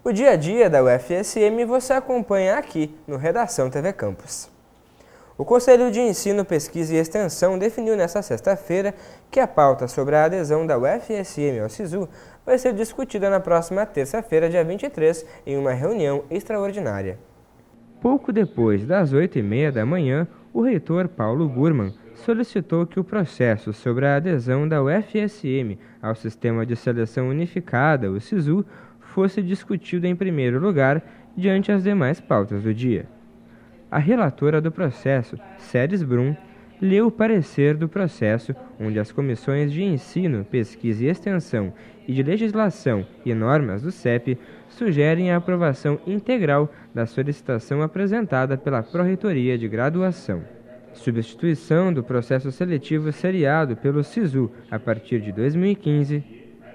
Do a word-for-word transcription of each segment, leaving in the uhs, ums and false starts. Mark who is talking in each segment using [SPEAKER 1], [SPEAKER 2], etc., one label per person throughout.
[SPEAKER 1] O dia a dia da U F S M você acompanha aqui no Redação T V Campus. O Conselho de Ensino, Pesquisa e Extensão definiu nesta sexta-feira que a pauta sobre a adesão da U F S M ao SISU vai ser discutida na próxima terça-feira, dia vinte e três, em uma reunião extraordinária. Pouco depois das oito e meia da manhã, o reitor Paulo Burman solicitou que o processo sobre a adesão da U F S M ao Sistema de Seleção Unificada, o SISU, fosse discutido em primeiro lugar diante as demais pautas do dia. A relatora do processo, Ceres Brum, leu o parecer do processo, onde as comissões de Ensino, Pesquisa e Extensão e de Legislação e Normas do C E P sugerem a aprovação integral da solicitação apresentada pela Pró-Reitoria de Graduação. Substituição do processo seletivo seriado pelo SISU a partir de dois mil e quinze,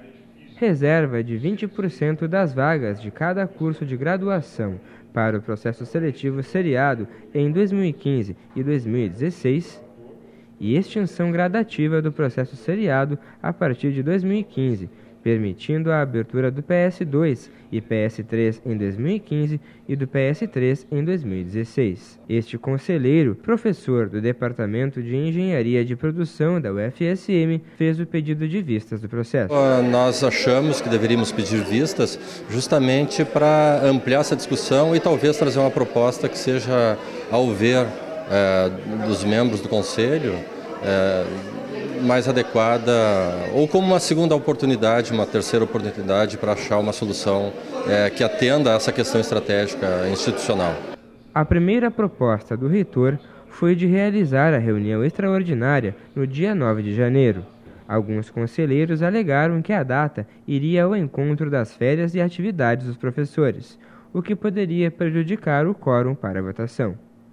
[SPEAKER 1] reserva de vinte por cento das vagas de cada curso de graduação para o processo seletivo seriado em dois mil e quinze e dois mil e dezesseis e extinção gradativa do processo seriado a partir de dois mil e quinze, permitindo a abertura do P S dois e P S três em dois mil e quinze e do P S três em dois mil e dezesseis. Este conselheiro, professor do Departamento de Engenharia de Produção da U F S M, fez o pedido de vistas do processo.
[SPEAKER 2] Nós achamos que deveríamos pedir vistas justamente para ampliar essa discussão e talvez trazer uma proposta que seja, ao ver é, dos membros do Conselho, é, mais adequada, ou como uma segunda oportunidade, uma terceira oportunidade para achar uma solução é, que atenda a essa questão estratégica institucional.
[SPEAKER 1] A primeira proposta do reitor foi de realizar a reunião extraordinária no dia nove de janeiro. Alguns conselheiros alegaram que a data iria ao encontro das férias e atividades dos professores, o que poderia prejudicar o quórum para a votação.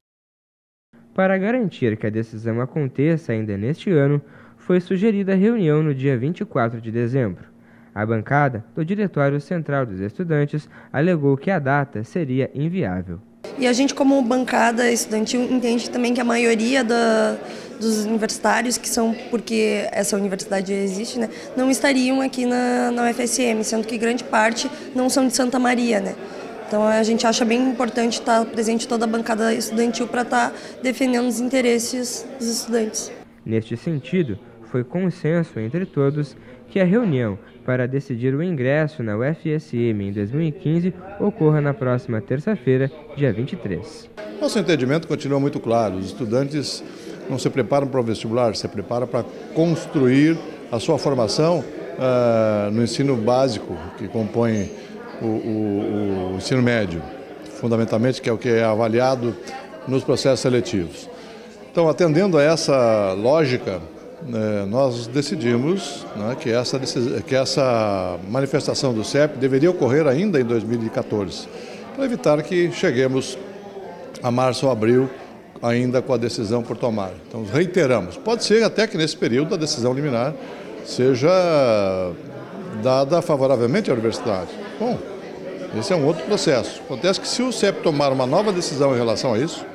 [SPEAKER 1] Para garantir que a decisão aconteça ainda neste ano, foi sugerida a reunião no dia vinte e quatro de dezembro. A bancada do Diretório Central dos Estudantes alegou que a data seria inviável.
[SPEAKER 3] E a gente, como bancada estudantil, entende também que a maioria da, dos universitários, que são porque essa universidade existe, né, não estariam aqui na, na U F S M, sendo que grande parte não são de Santa Maria, né? Então a gente acha bem importante estar presente toda a bancada estudantil para estar defendendo os interesses dos estudantes.
[SPEAKER 1] Neste sentido, foi consenso entre todos que a reunião para decidir o ingresso na U F S M em dois mil e quinze ocorra na próxima terça-feira, dia vinte e três.
[SPEAKER 4] Nosso entendimento continua muito claro. Os estudantes não se preparam para o vestibular, se preparam para construir a sua formação uh, no ensino básico, que compõe o, o, o ensino médio, fundamentalmente, que é o que é avaliado nos processos seletivos. Então, atendendo a essa lógica, nós decidimos, né, que, essa, que essa manifestação do C E P deveria ocorrer ainda em dois mil e quatorze, para evitar que cheguemos a março ou abril ainda com a decisão por tomar. Então, reiteramos, pode ser até que nesse período a decisão liminar seja dada favoravelmente à universidade. Bom, esse é um outro processo. Acontece que se o C E P tomar uma nova decisão em relação a isso,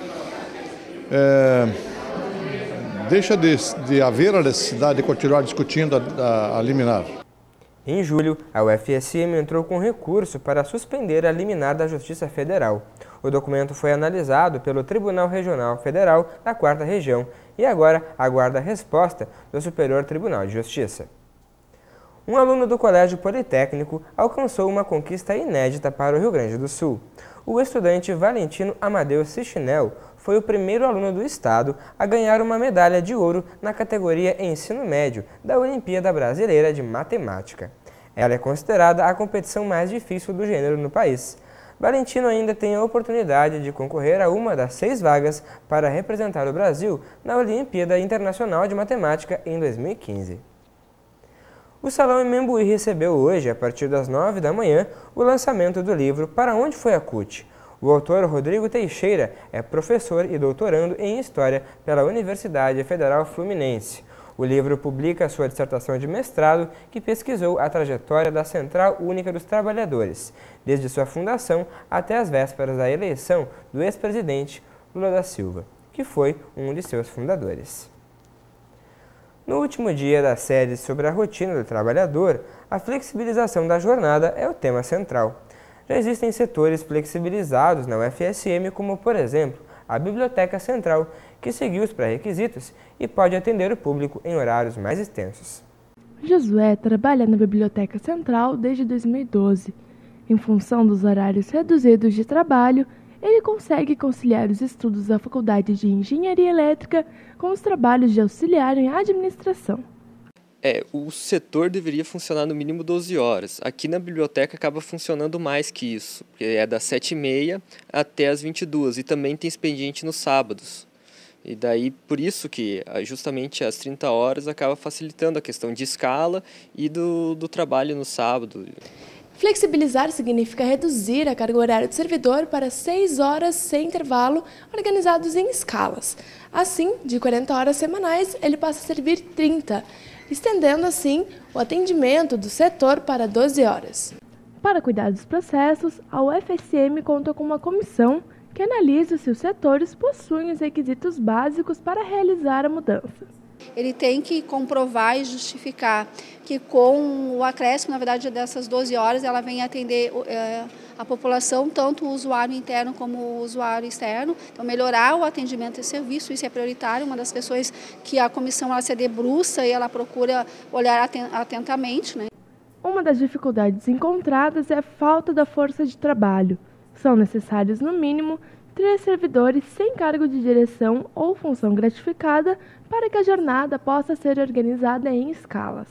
[SPEAKER 4] é, deixa de, de haver a necessidade de continuar discutindo a, a, a liminar.
[SPEAKER 1] Em julho, a U F S M entrou com recurso para suspender a liminar da Justiça Federal. O documento foi analisado pelo Tribunal Regional Federal da quarta Região e agora aguarda a resposta do Superior Tribunal de Justiça. Um aluno do Colégio Politécnico alcançou uma conquista inédita para o Rio Grande do Sul. O estudante Valentino Amadeu Sichinel foi o primeiro aluno do estado a ganhar uma medalha de ouro na categoria Ensino Médio da Olimpíada Brasileira de Matemática. Ela é considerada a competição mais difícil do gênero no país. Valentino ainda tem a oportunidade de concorrer a uma das seis vagas para representar o Brasil na Olimpíada Internacional de Matemática em dois mil e quinze. O Salão em Membuí recebeu hoje, a partir das nove da manhã, o lançamento do livro Para Onde Foi a C U T? O autor Rodrigo Teixeira é professor e doutorando em História pela Universidade Federal Fluminense. O livro publica sua dissertação de mestrado, que pesquisou a trajetória da Central Única dos Trabalhadores, desde sua fundação até as vésperas da eleição do ex-presidente Lula da Silva, que foi um de seus fundadores. No último dia da série sobre a rotina do trabalhador, a flexibilização da jornada é o tema central. Já existem setores flexibilizados na U F S M, como, por exemplo, a Biblioteca Central, que seguiu os pré-requisitos e pode atender o público em horários mais extensos.
[SPEAKER 5] Josué trabalha na Biblioteca Central desde dois mil e doze. Em função dos horários reduzidos de trabalho, ele consegue conciliar os estudos da Faculdade de Engenharia Elétrica com os trabalhos de auxiliar em administração.
[SPEAKER 6] É, o setor deveria funcionar no mínimo doze horas. Aqui na biblioteca acaba funcionando mais que isso, porque é das sete e meia até as vinte e duas e também tem expediente nos sábados. E daí, por isso que justamente as trinta horas acaba facilitando a questão de escala e do, do trabalho no sábado.
[SPEAKER 5] Flexibilizar significa reduzir a carga horária do servidor para seis horas sem intervalo, organizados em escalas. Assim, de quarenta horas semanais, ele passa a servir trinta, estendendo assim o atendimento do setor para doze horas. Para cuidar dos processos, a U F S M conta com uma comissão que analisa se os setores possuem os requisitos básicos para realizar a mudança.
[SPEAKER 7] Ele tem que comprovar e justificar que com o acréscimo, na verdade, dessas doze horas, ela vem atender é, a população, tanto o usuário interno como o usuário externo. Então, melhorar o atendimento e serviço, isso é prioritário, uma das questões que a comissão ela se debruça e ela procura olhar atentamente, né?
[SPEAKER 5] Uma das dificuldades encontradas é a falta da força de trabalho. São necessários, no mínimo, três servidores sem cargo de direção ou função gratificada para que a jornada possa ser organizada em escalas.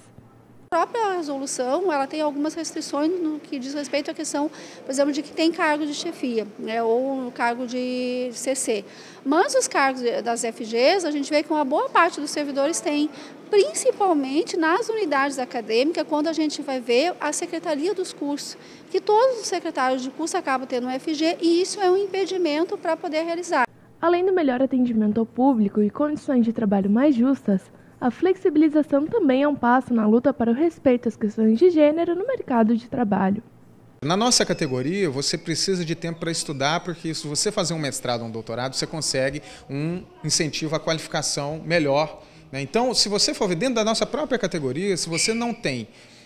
[SPEAKER 7] A própria resolução ela tem algumas restrições no que diz respeito à questão, por exemplo, de que tem cargo de chefia, né, ou no cargo de C C. Mas os cargos das F Gs, a gente vê que uma boa parte dos servidores tem, principalmente nas unidades acadêmicas, quando a gente vai ver a secretaria dos cursos, que todos os secretários de curso acabam tendo um F G e isso é um impedimento para poder realizar.
[SPEAKER 5] Além do melhor atendimento ao público e condições de trabalho mais justas, a flexibilização também é um passo na luta para o respeito às questões de gênero no mercado de trabalho.
[SPEAKER 8] Na nossa categoria, você precisa de tempo para estudar, porque se você fazer um mestrado ou um doutorado, você consegue um incentivo à qualificação melhor. Então, se você for ver dentro da nossa própria categoria, se você não tem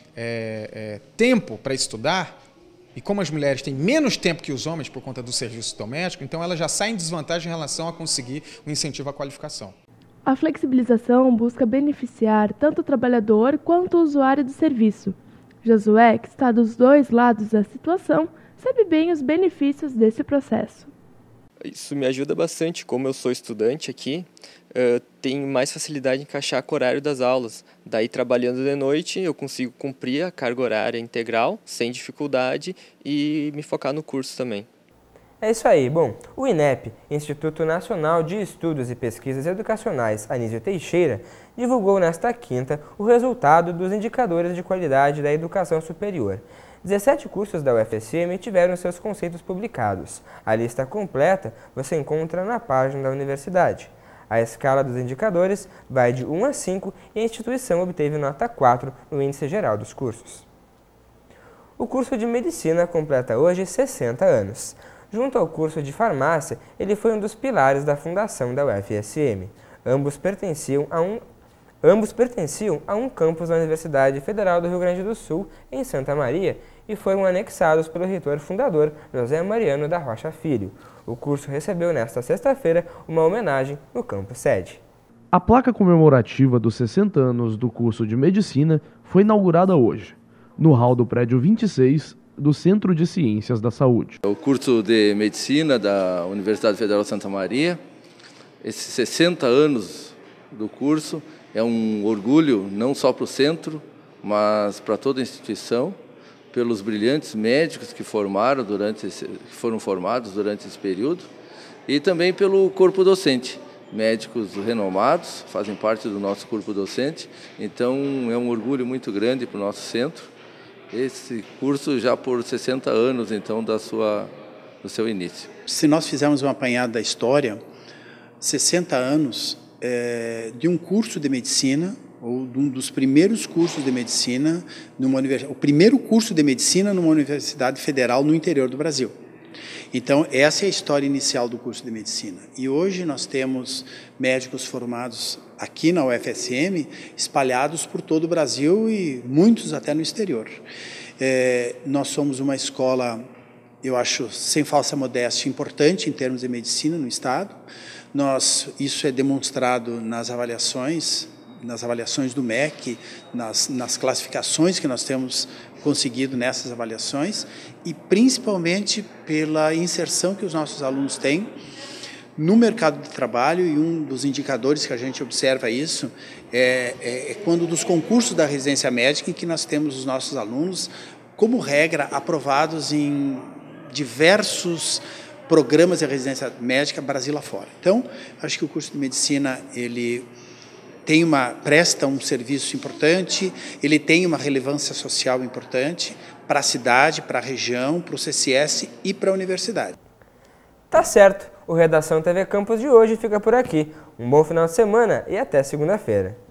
[SPEAKER 8] é, é, tempo para estudar, e como as mulheres têm menos tempo que os homens por conta do serviço doméstico, então elas já saem em desvantagem em relação a conseguir um incentivo à qualificação.
[SPEAKER 5] A flexibilização busca beneficiar tanto o trabalhador quanto o usuário do serviço. Josué, que está dos dois lados da situação, sabe bem os benefícios desse processo.
[SPEAKER 6] Isso me ajuda bastante, como eu sou estudante aqui, uh, tenho mais facilidade em encaixar com o horário das aulas. Daí, trabalhando de noite, eu consigo cumprir a carga horária integral, sem dificuldade, e me focar no curso também.
[SPEAKER 1] É isso aí. Bom, o INEP, Instituto Nacional de Estudos e Pesquisas Educacionais Anísio Teixeira, divulgou nesta quinta o resultado dos indicadores de qualidade da educação superior. dezessete cursos da U F S M tiveram seus conceitos publicados. A lista completa você encontra na página da universidade. A escala dos indicadores vai de um a cinco e a instituição obteve nota quatro no índice geral dos cursos. O curso de Medicina completa hoje sessenta anos. Junto ao curso de Farmácia, ele foi um dos pilares da fundação da U F S M. Ambos pertenciam a um, ambos pertenciam a um campus da Universidade Federal do Rio Grande do Sul, em Santa Maria, e foram anexados pelo reitor fundador José Mariano da Rocha Filho. O curso recebeu nesta sexta-feira uma homenagem no campus sede.
[SPEAKER 9] A placa comemorativa dos sessenta anos do curso de Medicina foi inaugurada hoje, no hall do prédio vinte e seis do Centro de Ciências da Saúde.
[SPEAKER 10] O curso de Medicina da Universidade Federal de Santa Maria, esses sessenta anos do curso, é um orgulho não só para o centro, mas para toda a instituição, pelos brilhantes médicos que formaram durante esse, que foram formados durante esse período, e também pelo corpo docente, médicos renomados, fazem parte do nosso corpo docente, então é um orgulho muito grande para o nosso centro. Esse curso já por sessenta anos, então, da sua, do seu início.
[SPEAKER 11] Se nós fizermos um apanhado da história, sessenta anos é, de um curso de medicina, ou de um dos primeiros cursos de medicina, numa universidade, o primeiro curso de medicina numa universidade federal no interior do Brasil. Então, essa é a história inicial do curso de medicina. E hoje nós temos médicos formados aqui na U F S M, espalhados por todo o Brasil e muitos até no exterior. É, nós somos uma escola eu acho, sem falsa modéstia, importante em termos de medicina no Estado. Nós, isso é demonstrado nas avaliações, nas avaliações do M E C, nas, nas classificações que nós temos conseguido nessas avaliações e principalmente pela inserção que os nossos alunos têm no mercado de trabalho, e um dos indicadores que a gente observa isso é, é, é quando dos concursos da residência médica em que nós temos os nossos alunos, como regra, aprovados em diversos programas de residência médica Brasil afora. Então, acho que o curso de medicina, ele tem uma, presta um serviço importante, ele tem uma relevância social importante para a cidade, para a região, para o C C S e para a universidade.
[SPEAKER 1] Tá certo, o Redação T V Campus de hoje fica por aqui. Um bom final de semana e até segunda-feira.